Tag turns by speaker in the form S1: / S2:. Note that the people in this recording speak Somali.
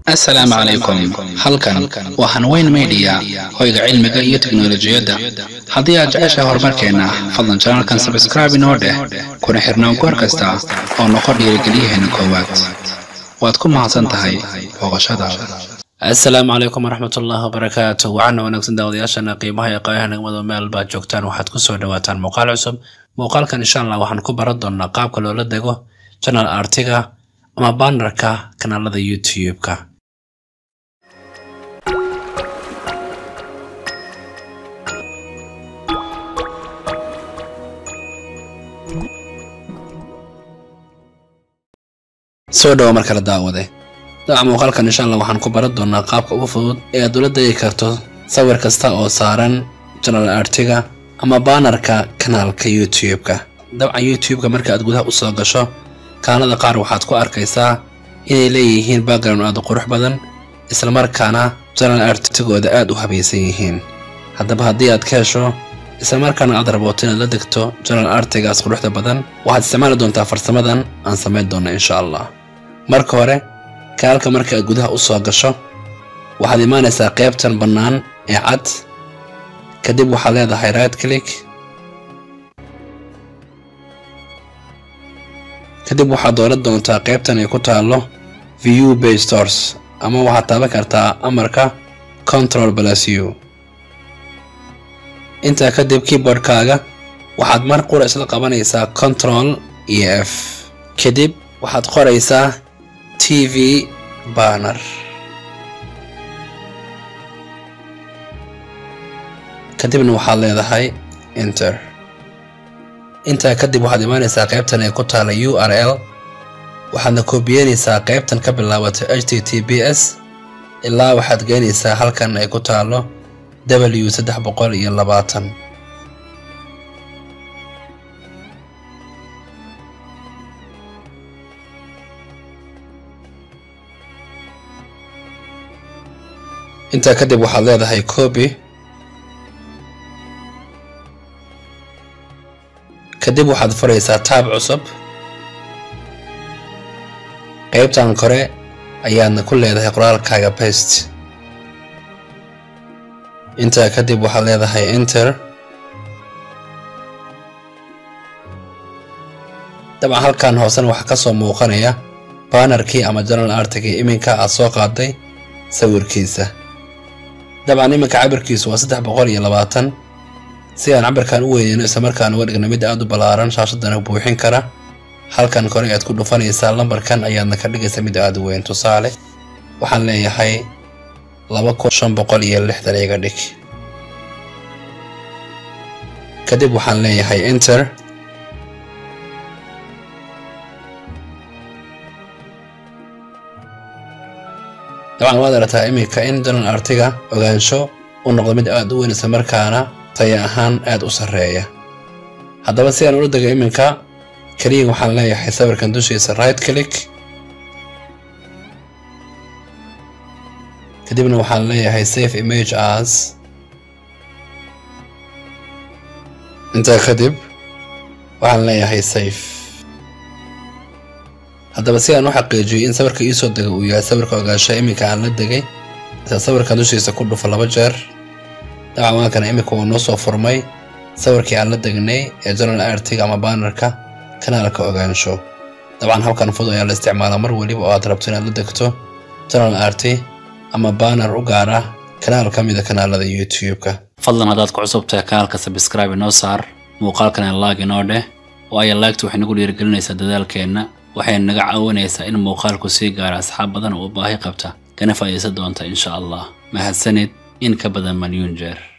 S1: السلام عليكم. halkan waa Hanweyn Media hoyga cilmiga iyo tiknoolajiyada. Haddii aad jeceshahay horumarkeena, fadlan channelkan subscribe inoo dheh, kuna xirnaa goor kasta oo noqon dhiirigeliyahayna koowaad. waad ku mahadsan tahay booqashadaada.
S2: السلام عليكم ورحمة الله وبركاته. وعنا ونكسن داودياشنا قيمها يقايها نقمدو ميل با جوجتان waxaad ku soo dhawaataan muuqaal cusub. muuqaalkan insha Allah waxaan ku baran doonaa qaabka loola dego channel artiga ama bannerka kanaalada YouTube-ka. soo dhaw marka la daawade muuqaalkan insha Allah waxaan ku baran doonaa qaabka ugu fudud ee aad ula degi karto sawir kasta oo saaran channel artiga ama bannerka kanaalka YouTube-ka. dabcan YouTube-ka marka aad gudaha u soo gasho kanaalada qaar waxaad ku arkaysaa inay leeyihiin background aad u qurux badan isla markaana channel artigooda aad u habaysan yihiin. haddaba haddii aad ka hesho isla markaana aad rabto inaad la degto channel artigaas quruxda badan waxaad isticmaali doontaa farsamadan aan samayn doono insha Allah. marka hore kanaalka marka aad gudaha u soo gasho waxaad imaanaysaa qaybtan bannaan ee cad, kadib waxaad leedahay right click, kadib waxaad dooran doontaa qaybtan ay ku taalo view page source ama waxaad taaban kartaa amarka Ctrl+U. intaa kadib keyboardkaaga waxaad mar qura isla qabanaysaa Ctrl iyo F, kadib waxaad qoraysaa TV banner, kadibna waxaad leedahay enter. intaa kadib waxaad imaanaysaa qaybtan ay ku taala URL, waxaadna koobiyeynaysaa qaybtan ka bilaabata https ilaa waxaad geynaysaa halkan ay ku taalo W320. intaa kadib waxaad leedahay copy, kadib waxaad furaysaa tab cusub. qaybtan kore ayaadna ku leedahay qoraalkaaga paste. intaa kadib waxaad leedahay enter. dabcan halkan hoosena waxaa ka soo muuqanaya bannerkii ama channel artiga iminka aad soo qaaday sawirkiisa. dabcan iminka cabirkiisu waa 320. si aan cabirkan u weynayno isla markaan uga dhigno mid aad u ballaaran shaashadana buuxin kara, halkan kore aad ku dhufanaysaa lambarkan ayaadna ka dhigaysaa mid aad u weyn. tusaale waxaan leeyahay 2560 iga dhig, kadib waxaan leeyahay enter. dabcan waad aragtaa iminka in channel artiga ogaansho u noqdo mid aad u weyn isla markaana taya ahaan aad u sareeya. haddaba si aan ula dego iminka kaliya waxaan leeyahay sawirkan dushiisa right click, kadibna waxaan leeyahay save image as. intaa kadib waxaan leeyahay save. haddaba si aan u xaqiijiyo in sawirka ii soo degay uu yahay sawirka ogaansho iminka aan la degay, sawirkan dushiisa ku dhufo 2 jeer. dabcan waa kana iminka uu noo soo furmay sawirkii aan la degnay ee channel artiga ama bannerka kanaalka ogaansho. dabcan halkan fudud ayaa la isticmaalaa mar waliba oo aad rabto inaad la degto channel arti ama banner u gaar ah kanaal ka mid ah kanaalada YouTube-ka. fadlan haddaad ku cusub tahay kanaalka subscribe inoo saar, muuqaalkan like inoo dheh, waayo like waxay nagu dhiirigelinaysaa dadaalkeena, waxay naga caawinaysaa in muuqaalku sii gaaro asxaab badan oo u baahi qabta kana faa'iideysan doonta insha Allah. mahadsanid in ka badan milyuun jeer.